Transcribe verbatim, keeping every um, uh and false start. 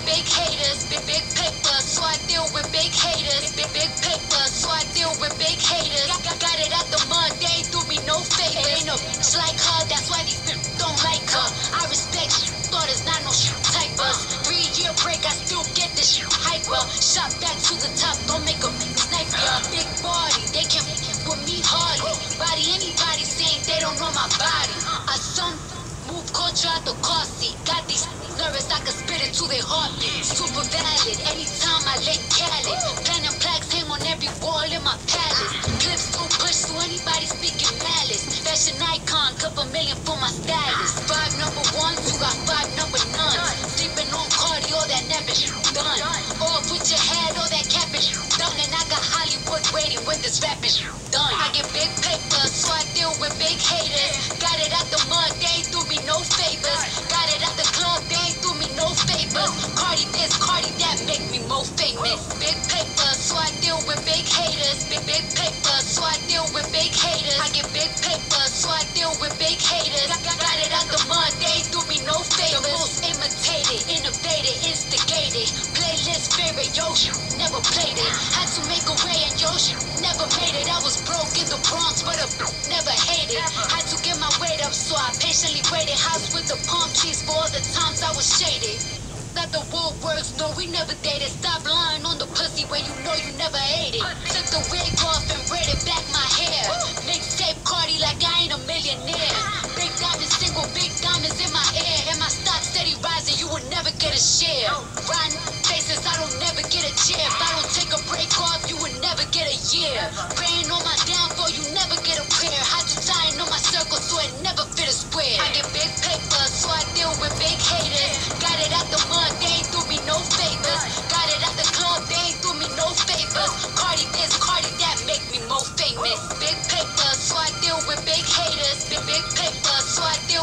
big haters, big big paper, so I deal with big haters, big big paper, so I deal with big haters. Got, got it out the mud, they ain't do me no favor. Ain't no bitch like her, that's why these bitches don't like her. I respect shit, thought it's not no shit typers. Three year break, I still get this shit hyper. Shot back to the top, don't make a snipe ya. Big body, they can with me hardly. Body anybody saying they don't know my body. I some move culture out the car seat. Got these nervous, I can spit it to their heartbeat. Super valid, anytime I lay Khaled. Platinum plaques hang on every wall in my palace. Clips too push to anybody speaking malice. Fashion icon, couple million for my stylist. Five number ones, you got five number nuns. Sleeping on cardio, that never done. Off with your head, all that capping done. And I got Hollywood waiting when this rapping done. I get big paper, so I deal with big haters. Got it out the mud, they ain't do me no favors. Got it out the club, they ain't do me no favors. Cardi this, Cardi that, make me more famous. Big paper, so I deal with big haters. Big big paper, so I deal with big haters. I get big paper, so I deal with big haters. Got, got, got it out the mud, they ain't do me no favors. The most imitated, innovated, instigated. Playlist favorite, yo, never played it. Had to make a way and yo, never made it. I was broke in the Bronx, but a never hated. Had to get my weight up, so I patiently waited. House with the palm trees for all the times I was shaded. Got the Woolworths, no, we never dated. Stop lying on the pussy when you know you never ate it. Took the wig off and braided back my hair. Mixtape Cardi like I ain't a millionaire. Big diamonds, single big diamonds in my ear. And my stock steady rising, you will never get a share. Riding faces, I don't never get a chair. If I don't take a break off, you will never get a year. Praying on my downfall, you never get a prayer. Had to tie in on my circle so it never fit a square. I get big paper, so I deal with big haters. Got it out the mud, they ain't do me no favors. Got it out the club, they ain't do me no favors. Cardi this, Cardi that, make me more famous. Big paper, so I deal with big haters. Big big paper, so I deal